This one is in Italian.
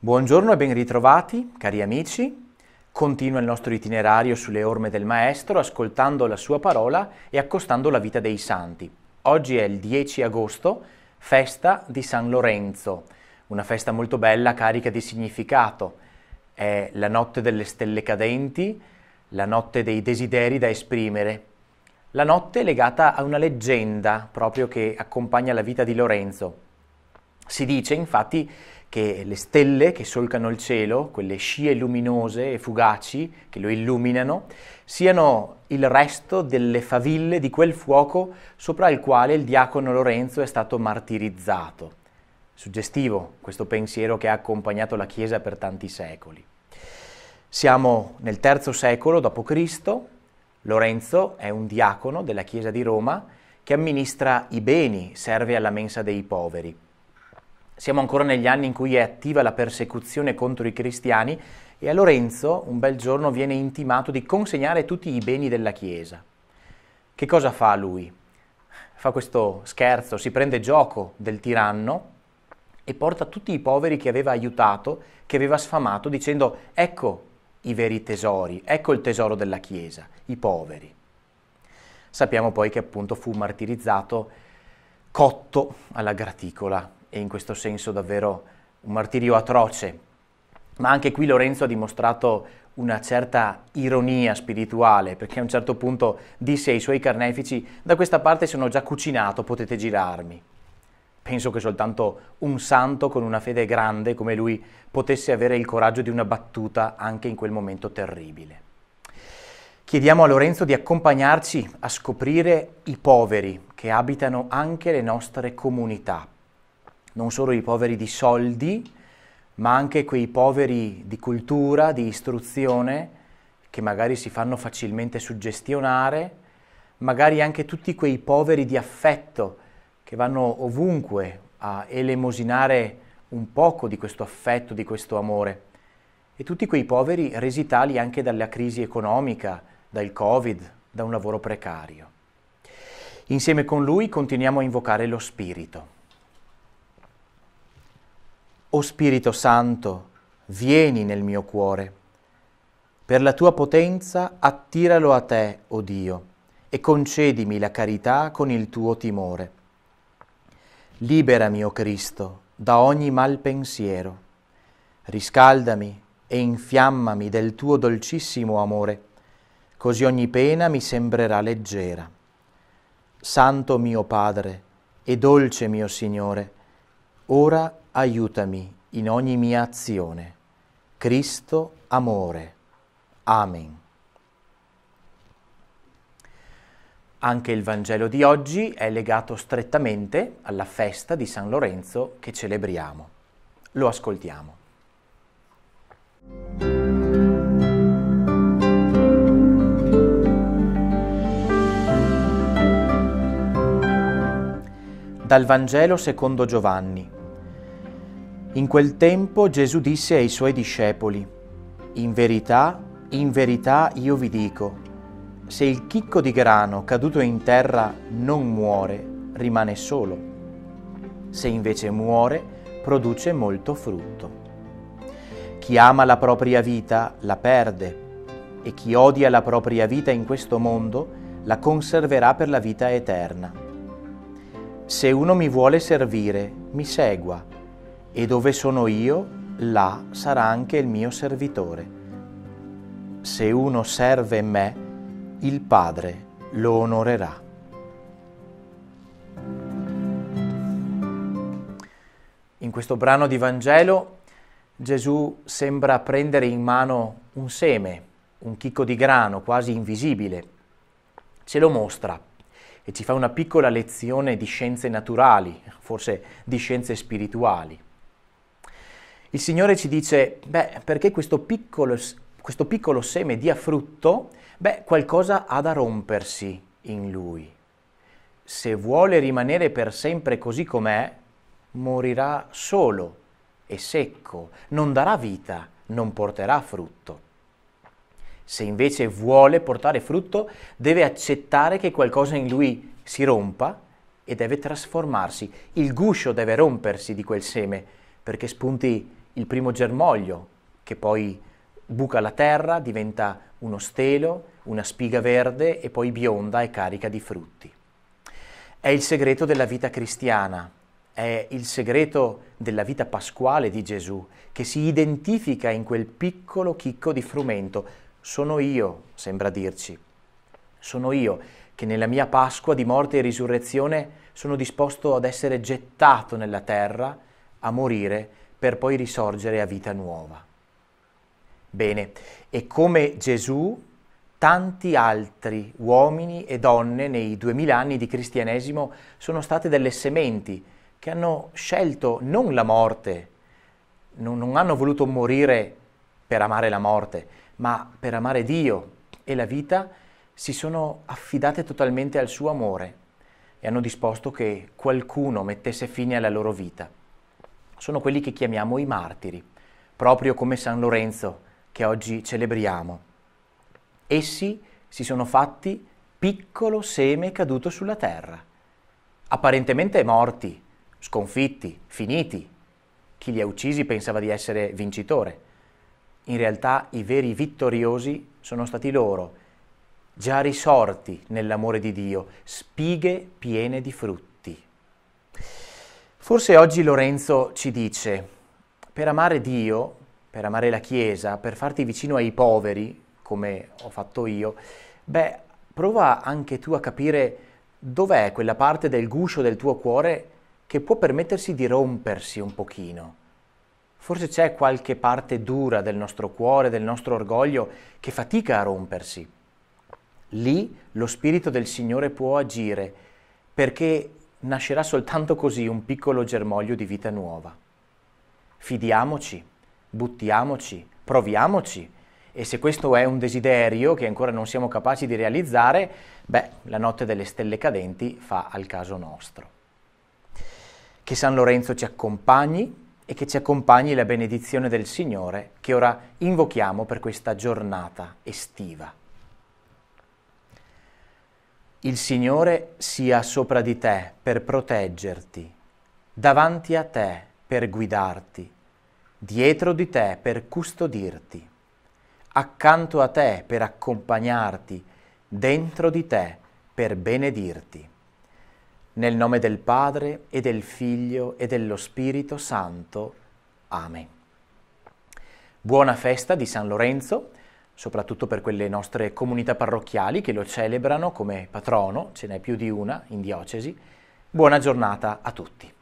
Buongiorno e ben ritrovati, cari amici. Continua il nostro itinerario sulle orme del Maestro, ascoltando la sua parola e accostando la vita dei santi. Oggi è il 10 agosto, festa di San Lorenzo, una festa molto bella, carica di significato. È la notte delle stelle cadenti, la notte dei desideri da esprimere. La notte è legata a una leggenda proprio che accompagna la vita di Lorenzo. Si dice infatti che le stelle che solcano il cielo, quelle scie luminose e fugaci che lo illuminano, siano il resto delle faville di quel fuoco sopra il quale il diacono Lorenzo è stato martirizzato. Suggestivo questo pensiero che ha accompagnato la Chiesa per tanti secoli. Siamo nel III secolo d.C., Lorenzo è un diacono della Chiesa di Roma che amministra i beni, serve alla mensa dei poveri. Siamo ancora negli anni in cui è attiva la persecuzione contro i cristiani e a Lorenzo un bel giorno viene intimato di consegnare tutti i beni della Chiesa. Che cosa fa lui? Fa questo scherzo, si prende gioco del tiranno e porta tutti i poveri che aveva aiutato, che aveva sfamato, dicendo: ecco i veri tesori, ecco il tesoro della Chiesa, i poveri. Sappiamo poi che appunto fu martirizzato, cotto alla graticola, e in questo senso davvero un martirio atroce. Ma anche qui Lorenzo ha dimostrato una certa ironia spirituale, perché a un certo punto disse ai suoi carnefici: da questa parte sono già cucinato, potete girarmi. Penso che soltanto un santo con una fede grande come lui potesse avere il coraggio di una battuta anche in quel momento terribile. Chiediamo a Lorenzo di accompagnarci a scoprire i poveri che abitano anche le nostre comunità. Non solo i poveri di soldi, ma anche quei poveri di cultura, di istruzione, che magari si fanno facilmente suggestionare, magari anche tutti quei poveri di affetto che vanno ovunque a elemosinare un poco di questo affetto, di questo amore, e tutti quei poveri resi tali anche dalla crisi economica, dal Covid, da un lavoro precario. Insieme con lui continuiamo a invocare lo Spirito. O Spirito Santo, vieni nel mio cuore. Per la tua potenza attiralo a te, o Dio, e concedimi la carità con il tuo timore. Liberami, o Cristo, da ogni mal pensiero. Riscaldami e infiammami del tuo dolcissimo amore, così ogni pena mi sembrerà leggera. Santo mio Padre e dolce mio Signore, ora aiutami in ogni mia azione. Cristo amore. Amen. Anche il Vangelo di oggi è legato strettamente alla festa di San Lorenzo che celebriamo. Lo ascoltiamo. Dal Vangelo secondo Giovanni. In quel tempo Gesù disse ai suoi discepoli: in verità io vi dico, se il chicco di grano caduto in terra non muore, rimane solo. Se invece muore, produce molto frutto. Chi ama la propria vita la perde, e chi odia la propria vita in questo mondo la conserverà per la vita eterna. Se uno mi vuole servire, mi segua, e dove sono io, là sarà anche il mio servitore. Se uno serve me, il Padre lo onorerà. In questo brano di Vangelo Gesù sembra prendere in mano un seme, un chicco di grano quasi invisibile. Ce lo mostra e ci fa una piccola lezione di scienze naturali, forse di scienze spirituali. Il Signore ci dice: perché questo piccolo seme dia frutto, qualcosa ha da rompersi in lui. Se vuole rimanere per sempre così com'è, morirà solo e secco, non darà vita, non porterà frutto. Se invece vuole portare frutto, deve accettare che qualcosa in lui si rompa e deve trasformarsi. Il guscio deve rompersi di quel seme perché spunti il primo germoglio che poi buca la terra, diventa uno stelo, una spiga verde e poi bionda e carica di frutti. È il segreto della vita cristiana, è il segreto della vita pasquale di Gesù, che si identifica in quel piccolo chicco di frumento. Sono io, sembra dirci, sono io che nella mia Pasqua di morte e risurrezione sono disposto ad essere gettato nella terra, a morire, per poi risorgere a vita nuova. Bene, e come Gesù, tanti altri uomini e donne nei 2000 anni di cristianesimo sono state delle sementi che hanno scelto non la morte, non hanno voluto morire per amare la morte, ma per amare Dio e la vita, si sono affidate totalmente al suo amore e hanno disposto che qualcuno mettesse fine alla loro vita. Sono quelli che chiamiamo i martiri, proprio come San Lorenzo, che oggi celebriamo. Essi si sono fatti piccolo seme caduto sulla terra, apparentemente morti, sconfitti, finiti. Chi li ha uccisi pensava di essere vincitore. In realtà i veri vittoriosi sono stati loro, già risorti nell'amore di Dio, spighe piene di frutti. Forse oggi Lorenzo ci dice, per amare Dio, per amare la Chiesa, per farti vicino ai poveri, come ho fatto io, prova anche tu a capire dov'è quella parte del guscio del tuo cuore che può permettersi di rompersi un pochino. Forse c'è qualche parte dura del nostro cuore, del nostro orgoglio, che fatica a rompersi. Lì lo Spirito del Signore può agire, perché nascerà soltanto così un piccolo germoglio di vita nuova. Fidiamoci, buttiamoci, proviamoci, e se questo è un desiderio che ancora non siamo capaci di realizzare, la notte delle stelle cadenti fa al caso nostro. Che San Lorenzo ci accompagni e che ci accompagni la benedizione del Signore che ora invochiamo per questa giornata estiva. Il Signore sia sopra di te per proteggerti, davanti a te per guidarti, dietro di te per custodirti, accanto a te per accompagnarti, dentro di te per benedirti. Nel nome del Padre e del Figlio e dello Spirito Santo. Amen. Buona festa di San Lorenzo, soprattutto per quelle nostre comunità parrocchiali che lo celebrano come patrono, ce n'è più di una in diocesi. Buona giornata a tutti.